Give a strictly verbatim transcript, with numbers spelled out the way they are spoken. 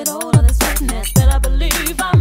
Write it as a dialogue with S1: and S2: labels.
S1: with all of this madness. Better believe I